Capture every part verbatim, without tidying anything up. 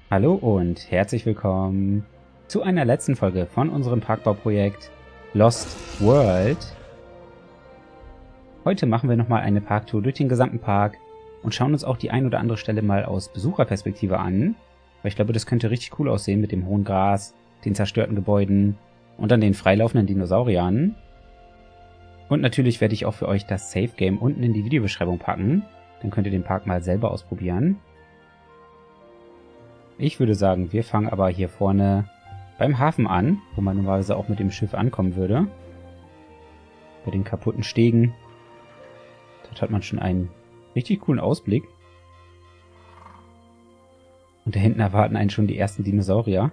Hallo und herzlich willkommen zu einer letzten Folge von unserem Parkbauprojekt Lost World. Heute machen wir nochmal eine Parktour durch den gesamten Park und schauen uns auch die ein oder andere Stelle mal aus Besucherperspektive an. Weil ich glaube, das könnte richtig cool aussehen mit dem hohen Gras, den zerstörten Gebäuden und dann den freilaufenden Dinosauriern. Und natürlich werde ich auch für euch das Save Game unten in die Videobeschreibung packen. Dann könnt ihr den Park mal selber ausprobieren. Ich würde sagen, wir fangen aber hier vorne beim Hafen an, wo man normalerweise auch mit dem Schiff ankommen würde. Bei den kaputten Stegen. Dort hat man schon einen richtig coolen Ausblick. Und da hinten erwarten einen schon die ersten Dinosaurier.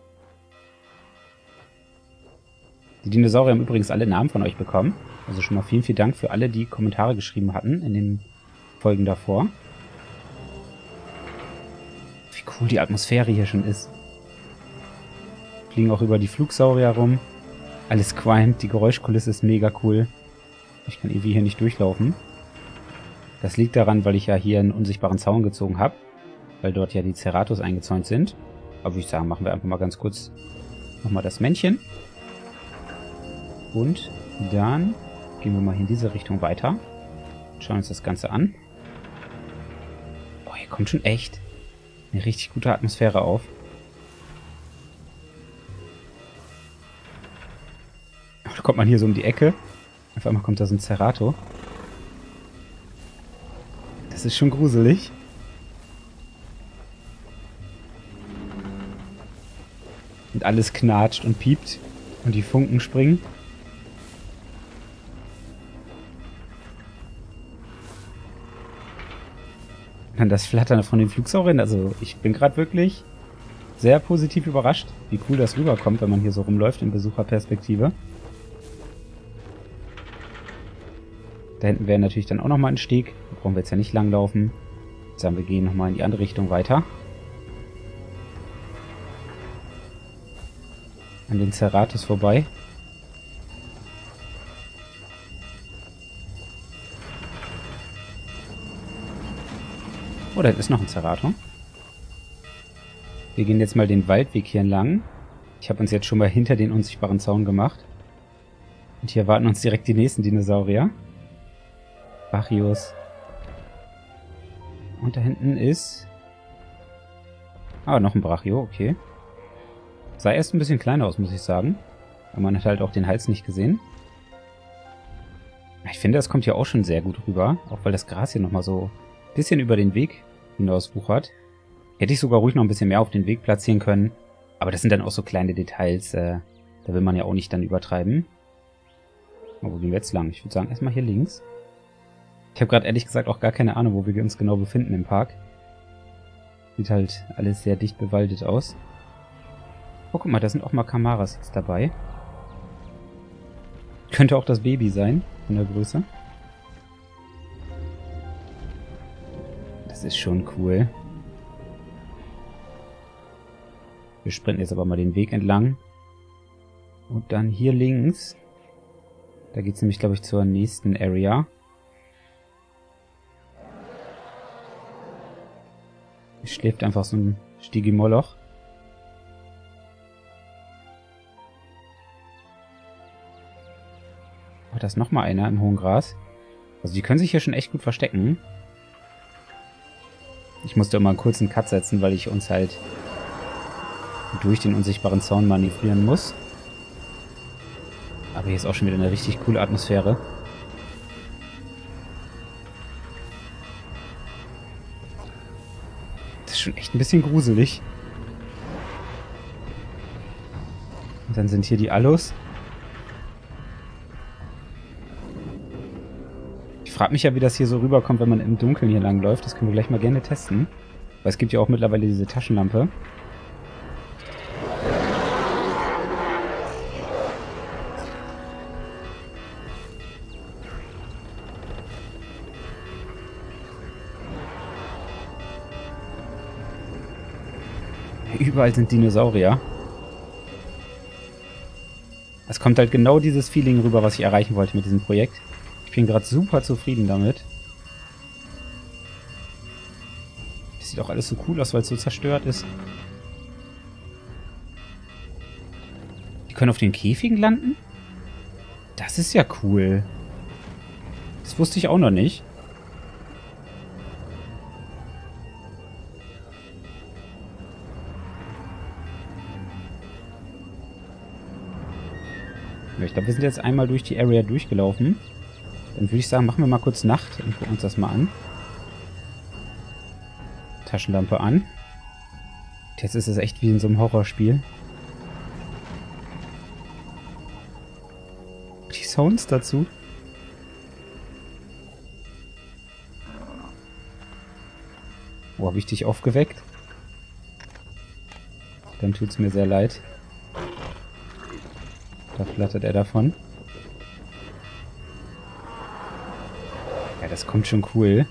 Die Dinosaurier haben übrigens alle Namen von euch bekommen. Also schon mal vielen, vielen Dank für alle, die Kommentare geschrieben hatten in den Folgen davor. Wie cool die Atmosphäre hier schon ist. Fliegen auch über die Flugsaurier rum. Alles qualmt, die Geräuschkulisse ist mega cool. Ich kann irgendwie hier nicht durchlaufen. Das liegt daran, weil ich ja hier einen unsichtbaren Zaun gezogen habe. Weil dort ja die Ceratops eingezäunt sind. Aber würde ich sagen, machen wir einfach mal ganz kurz nochmal das Männchen. Und dann gehen wir mal hier in diese Richtung weiter. Schauen uns das Ganze an. Oh, hier kommt schon echt eine richtig gute Atmosphäre auf. Oh, da kommt man hier so um die Ecke. Auf einmal kommt da so ein Ceratops. Das ist schon gruselig. Und alles knatscht und piept. Und die Funken springen. Dann das Flattern von den Flugsauriern. Also ich bin gerade wirklich sehr positiv überrascht, wie cool das rüberkommt, wenn man hier so rumläuft in Besucherperspektive. Da hinten wäre natürlich dann auch nochmal ein Steg. Da brauchen wir jetzt ja nicht lang laufen. Jetzt sagen wir, gehen nochmal in die andere Richtung weiter. An den Ceratops vorbei. Oh, da ist noch ein Ceratops. Wir gehen jetzt mal den Waldweg hier entlang. Ich habe uns jetzt schon mal hinter den unsichtbaren Zaun gemacht. Und hier warten uns direkt die nächsten Dinosaurier. Brachios. Und da hinten ist... Ah, noch ein Brachio, okay. Sah erst ein bisschen kleiner aus, muss ich sagen. Aber man hat halt auch den Hals nicht gesehen. Ich finde, das kommt hier auch schon sehr gut rüber. Auch weil das Gras hier nochmal so ein bisschen über den Weg hinaus wuchert. Hätte ich sogar ruhig noch ein bisschen mehr auf den Weg platzieren können. Aber das sind dann auch so kleine Details. Äh, da will man ja auch nicht dann übertreiben. Aber wo gehen wir jetzt lang? Ich würde sagen, erstmal hier links. Ich habe gerade ehrlich gesagt auch gar keine Ahnung, wo wir uns genau befinden im Park. Sieht halt alles sehr dicht bewaldet aus. Oh, guck mal, da sind auch mal Kamaras jetzt dabei. Könnte auch das Baby sein, von der Größe. Das ist schon cool. Wir sprinten jetzt aber mal den Weg entlang. Und dann hier links. Da geht es nämlich, glaube ich, zur nächsten Area. Hier schläft einfach so ein Stygimoloch. Oh, da ist nochmal einer im hohen Gras. Also die können sich hier schon echt gut verstecken. Ich musste immer einen kurzen Cut setzen, weil ich uns halt durch den unsichtbaren Zaun manövrieren muss. Aber hier ist auch schon wieder eine richtig coole Atmosphäre. Das ist schon echt ein bisschen gruselig. Und dann sind hier die Allos. Ich frage mich ja, wie das hier so rüberkommt, wenn man im Dunkeln hier lang läuft. Das können wir gleich mal gerne testen. Weil es gibt ja auch mittlerweile diese Taschenlampe. Überall sind Dinosaurier. Es kommt halt genau dieses Feeling rüber, was ich erreichen wollte mit diesem Projekt. Ich bin gerade super zufrieden damit. Sieht auch alles so cool aus, weil es so zerstört ist. Die können auf den Käfigen landen? Das ist ja cool. Das wusste ich auch noch nicht. Ja, ich glaube, wir sind jetzt einmal durch die Area durchgelaufen. Dann würde ich sagen, machen wir mal kurz Nacht und gucken uns das mal an. Taschenlampe an. Jetzt ist es echt wie in so einem Horrorspiel. Die Sounds dazu. Oh, habe ich dich aufgeweckt? Dann tut's mir sehr leid. Da flattert er davon. Ja, das kommt schon cool.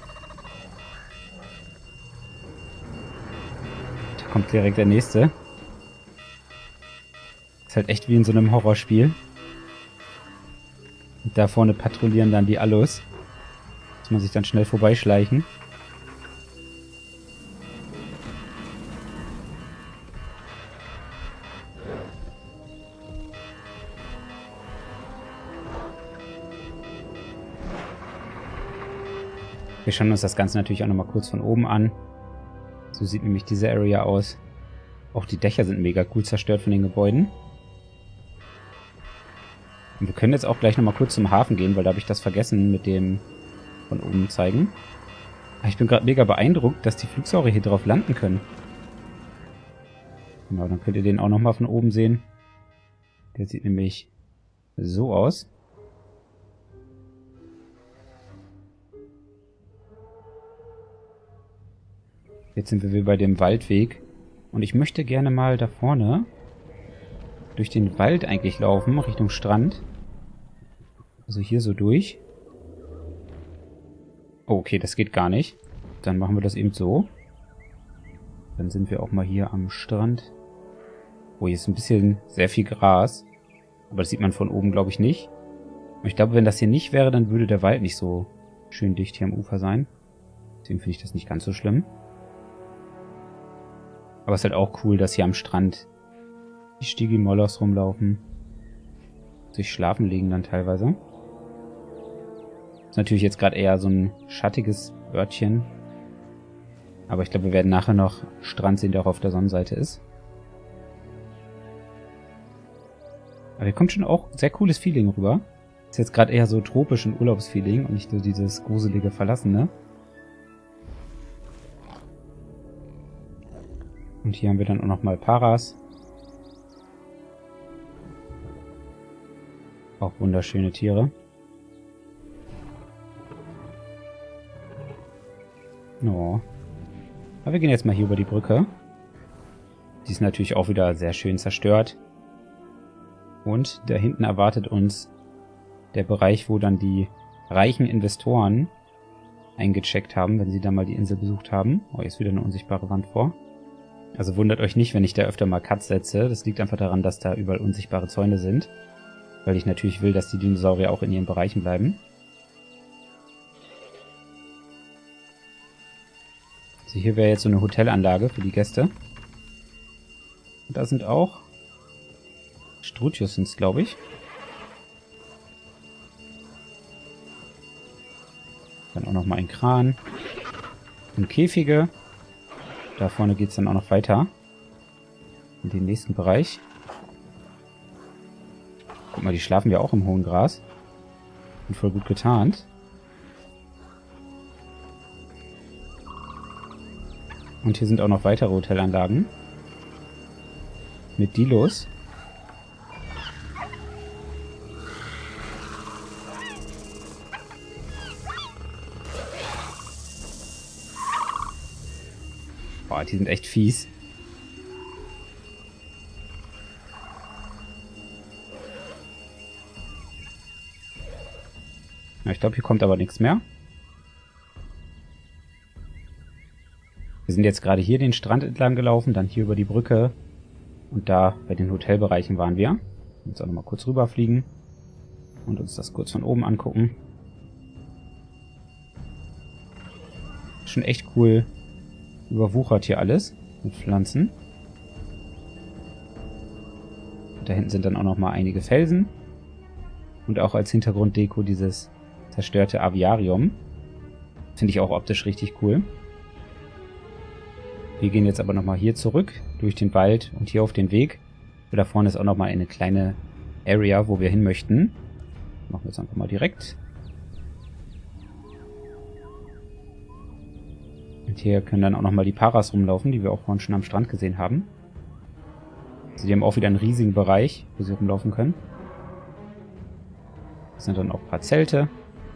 Da kommt direkt der nächste. Ist halt echt wie in so einem Horrorspiel. Und da vorne patrouillieren dann die Allus. Muss man sich dann schnell vorbeischleichen. Wir schauen uns das Ganze natürlich auch nochmal kurz von oben an. So sieht nämlich diese Area aus. Auch die Dächer sind mega cool zerstört von den Gebäuden. Und wir können jetzt auch gleich nochmal kurz zum Hafen gehen, weil da habe ich das vergessen mit dem von oben zeigen. Aber ich bin gerade mega beeindruckt, dass die Flugsaurier hier drauf landen können. Genau, dann könnt ihr den auch nochmal von oben sehen. Der sieht nämlich so aus. Jetzt sind wir wieder bei dem Waldweg. Und ich möchte gerne mal da vorne durch den Wald eigentlich laufen, Richtung Strand. Also hier so durch. Oh, okay, das geht gar nicht. Dann machen wir das eben so. Dann sind wir auch mal hier am Strand. Oh, hier ist ein bisschen sehr viel Gras. Aber das sieht man von oben, glaube ich, nicht. Und ich glaube, wenn das hier nicht wäre, dann würde der Wald nicht so schön dicht hier am Ufer sein. Deswegen finde ich das nicht ganz so schlimm. Aber es ist halt auch cool, dass hier am Strand die Stygimollos rumlaufen. Sich schlafen legen dann teilweise. Ist natürlich jetzt gerade eher so ein schattiges Örtchen. Aber ich glaube, wir werden nachher noch Strand sehen, der auch auf der Sonnenseite ist. Aber hier kommt schon auch ein sehr cooles Feeling rüber. Ist jetzt gerade eher so tropisch ein Urlaubsfeeling und nicht so dieses gruselige Verlassene. Und hier haben wir dann auch nochmal Paras. Auch wunderschöne Tiere. Oh. Aber wir gehen jetzt mal hier über die Brücke. Die ist natürlich auch wieder sehr schön zerstört. Und da hinten erwartet uns der Bereich, wo dann die reichen Investoren eingecheckt haben, wenn sie dann mal die Insel besucht haben. Oh, hier ist wieder eine unsichtbare Wand vor. Also wundert euch nicht, wenn ich da öfter mal Cuts setze. Das liegt einfach daran, dass da überall unsichtbare Zäune sind. Weil ich natürlich will, dass die Dinosaurier auch in ihren Bereichen bleiben. Also hier wäre jetzt so eine Hotelanlage für die Gäste. Und da sind auch Strutios sind es, glaube ich. Dann auch nochmal ein Kran. Und Käfige. Da vorne geht es dann auch noch weiter. In den nächsten Bereich. Guck mal, die schlafen ja auch im hohen Gras. Und voll gut getarnt. Und hier sind auch noch weitere Hotelanlagen. Mit Dilos. Boah, die sind echt fies. Ja, ich glaube, hier kommt aber nichts mehr. Wir sind jetzt gerade hier den Strand entlang gelaufen, dann hier über die Brücke. Und da bei den Hotelbereichen waren wir. Jetzt auch nochmal kurz rüberfliegen. Und uns das kurz von oben angucken. Schon echt cool, Überwuchert hier alles mit Pflanzen. Und da hinten sind dann auch noch mal einige Felsen. Und auch als Hintergrunddeko dieses zerstörte Aviarium. Finde ich auch optisch richtig cool. Wir gehen jetzt aber nochmal hier zurück, durch den Wald und hier auf den Weg. Da vorne ist auch nochmal eine kleine Area, wo wir hin möchten. Machen wir jetzt einfach mal direkt. Und hier können dann auch nochmal die Paras rumlaufen, die wir auch vorhin schon am Strand gesehen haben. Also die haben auch wieder einen riesigen Bereich, wo sie rumlaufen können. Das sind dann auch ein paar Zelte.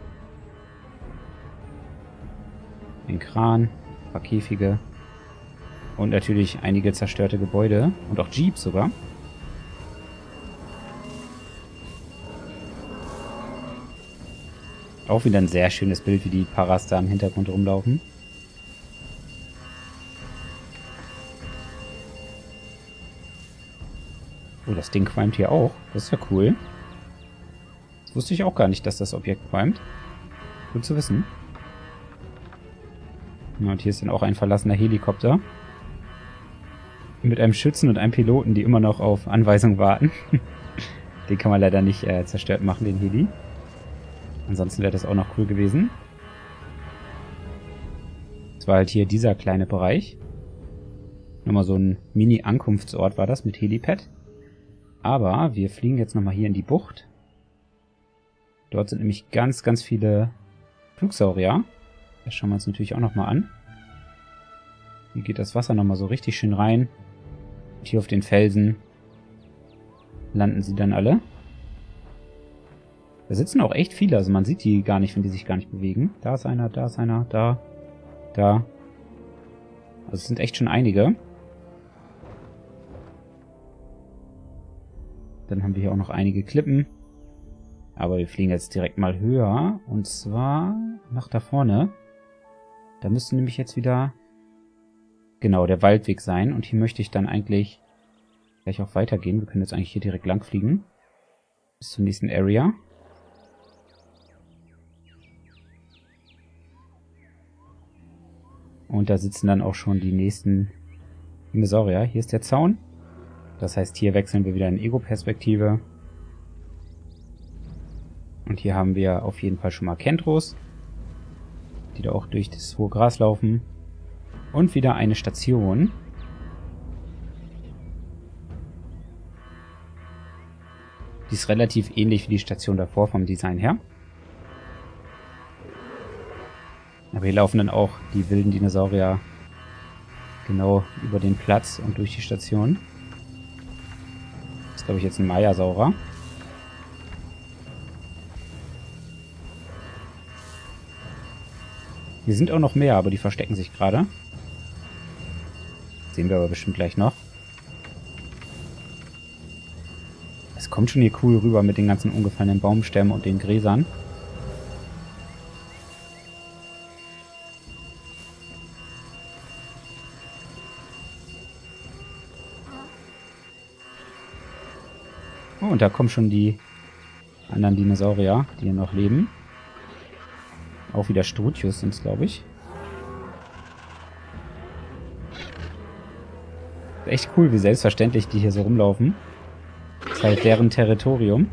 Ein Kran, ein paar Käfige. Und natürlich einige zerstörte Gebäude. Und auch Jeeps sogar. Auch wieder ein sehr schönes Bild, wie die Paras da im Hintergrund rumlaufen. Oh, das Ding qualmt hier auch. Das ist ja cool. Das wusste ich auch gar nicht, dass das Objekt qualmt. Gut zu wissen. Ja, und hier ist dann auch ein verlassener Helikopter. Mit einem Schützen und einem Piloten, die immer noch auf Anweisung warten. Den kann man leider nicht äh, zerstört machen, den Heli. Ansonsten wäre das auch noch cool gewesen. Das war halt hier dieser kleine Bereich. Nochmal so ein Mini-Ankunftsort war das mit Helipad. Aber wir fliegen jetzt nochmal hier in die Bucht. Dort sind nämlich ganz, ganz viele Flugsaurier. Das schauen wir uns natürlich auch nochmal an. Hier geht das Wasser nochmal so richtig schön rein. Und hier auf den Felsen landen sie dann alle. Da sitzen auch echt viele, also man sieht die gar nicht, wenn die sich gar nicht bewegen. Da ist einer, da ist einer, da, da. Also es sind echt schon einige. Dann haben wir hier auch noch einige Klippen. Aber wir fliegen jetzt direkt mal höher. Und zwar nach da vorne. Da müsste nämlich jetzt wieder genau der Waldweg sein. Und hier möchte ich dann eigentlich gleich auch weitergehen. Wir können jetzt eigentlich hier direkt lang fliegen. Bis zur nächsten Area. Und da sitzen dann auch schon die nächsten Dinosaurier. Hier ist der Zaun. Das heißt, hier wechseln wir wieder in Ego-Perspektive. Und hier haben wir auf jeden Fall schon mal Kentros, die da auch durch das hohe Gras laufen. Und wieder eine Station. Die ist relativ ähnlich wie die Station davor vom Design her. Aber hier laufen dann auch die wilden Dinosaurier genau über den Platz und durch die Station. Das ist, glaube ich, jetzt ein Maya-Saurer. Hier sind auch noch mehr, aber die verstecken sich gerade. Sehen wir aber bestimmt gleich noch. Es kommt schon hier cool rüber mit den ganzen umgefallenen Baumstämmen und den Gräsern. Oh, und da kommen schon die anderen Dinosaurier, die hier noch leben. Auch wieder Strutius sind es, glaube ich. Echt cool, wie selbstverständlich die hier so rumlaufen. Das ist halt deren Territorium.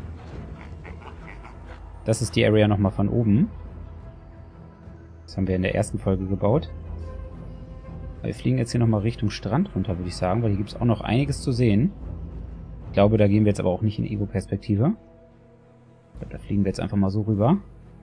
Das ist die Area nochmal von oben. Das haben wir in der ersten Folge gebaut. Wir fliegen jetzt hier nochmal Richtung Strand runter, würde ich sagen, weil hier gibt es auch noch einiges zu sehen. Ich glaube, da gehen wir jetzt aber auch nicht in Ego-Perspektive. Da fliegen wir jetzt einfach mal so rüber.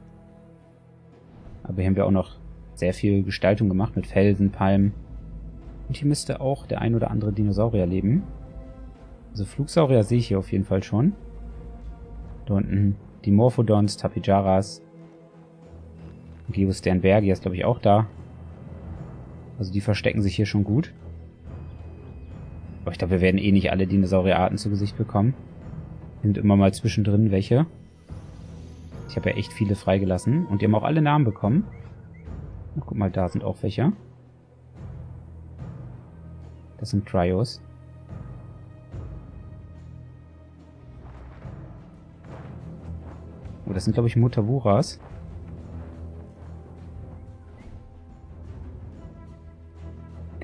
Aber hier haben wir auch noch sehr viel Gestaltung gemacht mit Felsen, Palmen. Und hier müsste auch der ein oder andere Dinosaurier leben. Also Flugsaurier sehe ich hier auf jeden Fall schon. Da unten die Morphodons, Tapijaras. Geosternbergia ist, glaube ich, auch da. Also die verstecken sich hier schon gut. Aber ich glaube, wir werden eh nicht alle Dinosaurierarten zu Gesicht bekommen. Sind immer mal zwischendrin welche. Ich habe ja echt viele freigelassen. Und die haben auch alle Namen bekommen. Oh, guck mal, da sind auch welche. Das sind Trios. Oh, das sind, glaube ich, Mutavuras.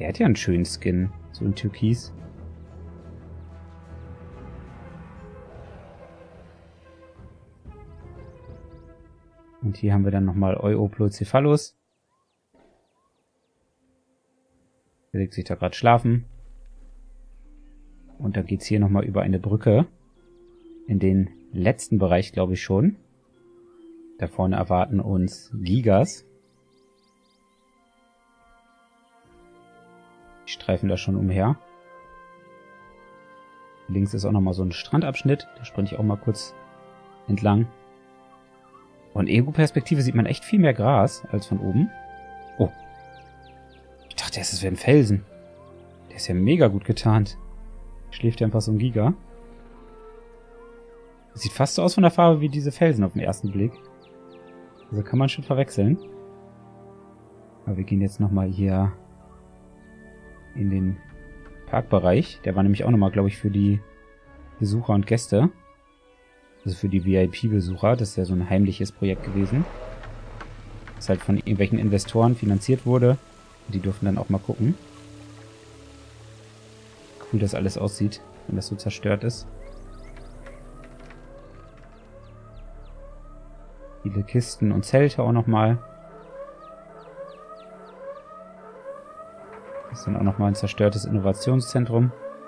Der hat ja einen schönen Skin. So ein Türkis. Und hier haben wir dann nochmal Euplocephalus. Der legt sich da gerade schlafen. Und dann geht es hier nochmal über eine Brücke. In den letzten Bereich, glaube ich schon. Da vorne erwarten uns Gigas. Die streifen da schon umher. Links ist auch nochmal so ein Strandabschnitt. Da sprinte ich auch mal kurz entlang. Von Ego-Perspektive sieht man echt viel mehr Gras als von oben. Oh. Ich dachte erst, es wäre ein Felsen. Der ist ja mega gut getarnt. Schläft ja einfach so ein Giga. Das sieht fast so aus von der Farbe wie diese Felsen auf den ersten Blick. Also kann man schon verwechseln. Aber wir gehen jetzt nochmal hier in den Parkbereich. Der war nämlich auch nochmal, glaube ich, für die Besucher und Gäste. Also für die V I P-Besucher. Das ist ja so ein heimliches Projekt gewesen. Das halt von irgendwelchen Investoren finanziert wurde. Und die durften dann auch mal gucken. Cool, dass alles aussieht, wenn das so zerstört ist. Viele Kisten und Zelte auch nochmal. Das ist dann auch nochmal ein zerstörtes Innovationszentrum.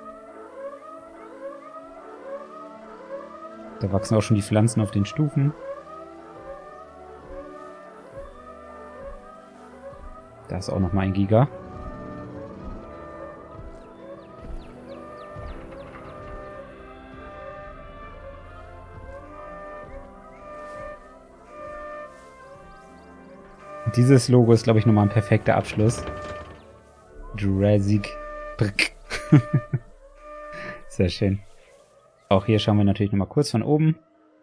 Da wachsen auch schon die Pflanzen auf den Stufen. Da ist auch nochmal ein Giga. Und dieses Logo ist, glaube ich, nochmal ein perfekter Abschluss. Jurassic Park. Sehr schön. Auch hier schauen wir natürlich nochmal kurz von oben.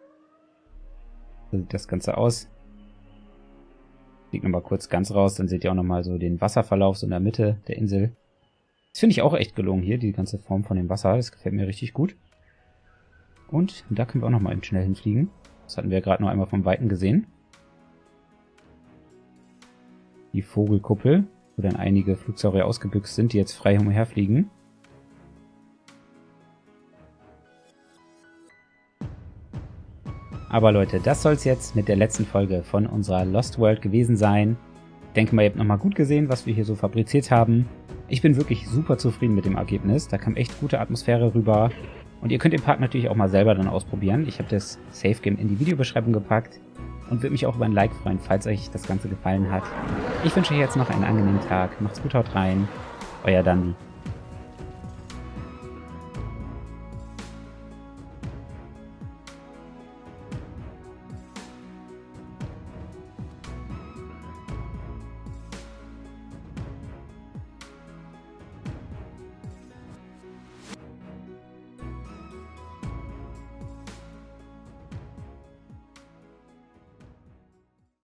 So sieht das Ganze aus. Fliegt nochmal kurz ganz raus, dann seht ihr auch nochmal so den Wasserverlauf so in der Mitte der Insel. Das finde ich auch echt gelungen hier, die ganze Form von dem Wasser. Das gefällt mir richtig gut. Und da können wir auch nochmal eben schnell hinfliegen. Das hatten wir ja gerade noch einmal vom Weiten gesehen. Die Vogelkuppel, wo dann einige Flugsaurier ausgebüxt sind, die jetzt frei umherfliegen. Aber Leute, das soll es jetzt mit der letzten Folge von unserer Lost World gewesen sein. Ich denke mal, ihr habt nochmal gut gesehen, was wir hier so fabriziert haben. Ich bin wirklich super zufrieden mit dem Ergebnis. Da kam echt gute Atmosphäre rüber. Und ihr könnt den Park natürlich auch mal selber dann ausprobieren. Ich habe das Safe Game in die Videobeschreibung gepackt. Und würde mich auch über ein Like freuen, falls euch das Ganze gefallen hat. Ich wünsche euch jetzt noch einen angenehmen Tag. Macht's gut, haut rein. Euer Dandy.